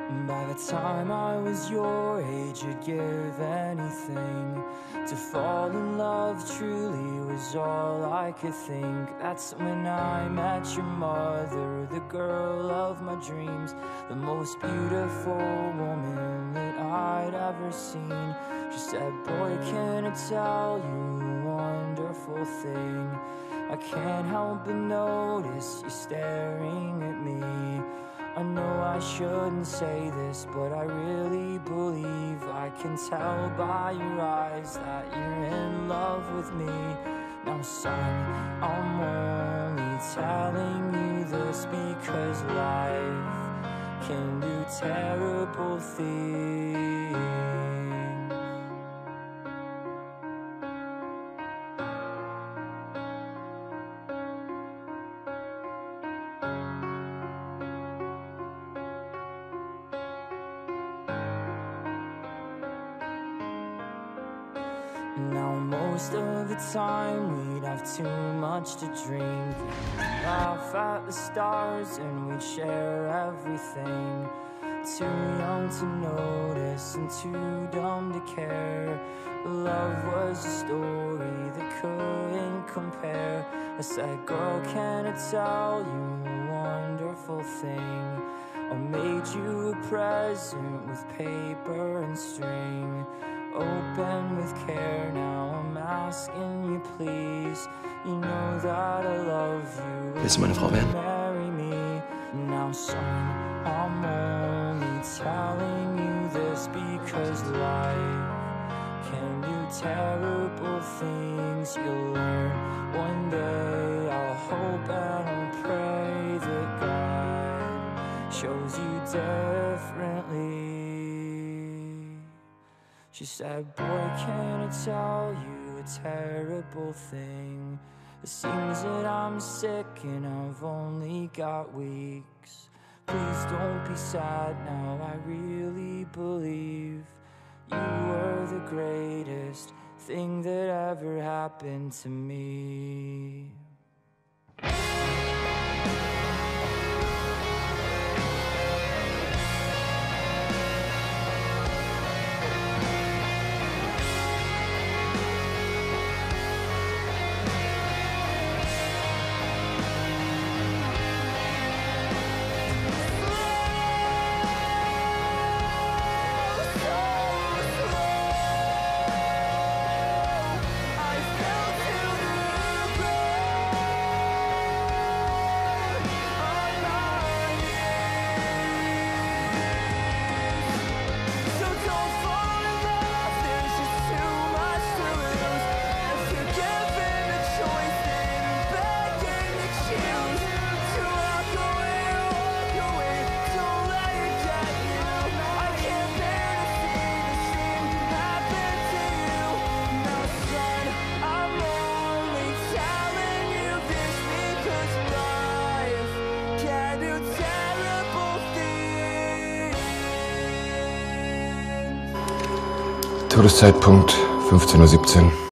By the time I was your age, I'd give anything to fall in love. Truly was all I could think. That's when I met your mother, the girl of my dreams, the most beautiful woman that I'd ever seen. She said, boy, can I tell you a wonderful thing? I can't help but notice you staring at me. I know I shouldn't say this, but I really believe I can tell by your eyes that you're in love with me. Now son, I'm only telling you this because life can do terrible things. Now most of the time we'd have too much to drink, laugh at the stars and we'd share everything. Too young to notice and too dumb to care. Love was a story that couldn't compare. I said, girl, can I tell you a wonderful thing? I made you a present with paper and string, open with care. Now I'm asking you, please. You know that I love you. Willst du meine Frau werden? Marry me. Now son, I'm only telling you this because life can do terrible things. You'll learn one day. I'll hope and I'll pray that God shows you differently. She said, boy, can I tell you a terrible thing? It seems that I'm sick and I've only got weeks. Please don't be sad now, I really believe you were the greatest thing that ever happened to me. Todeszeitpunkt 15:17 Uhr.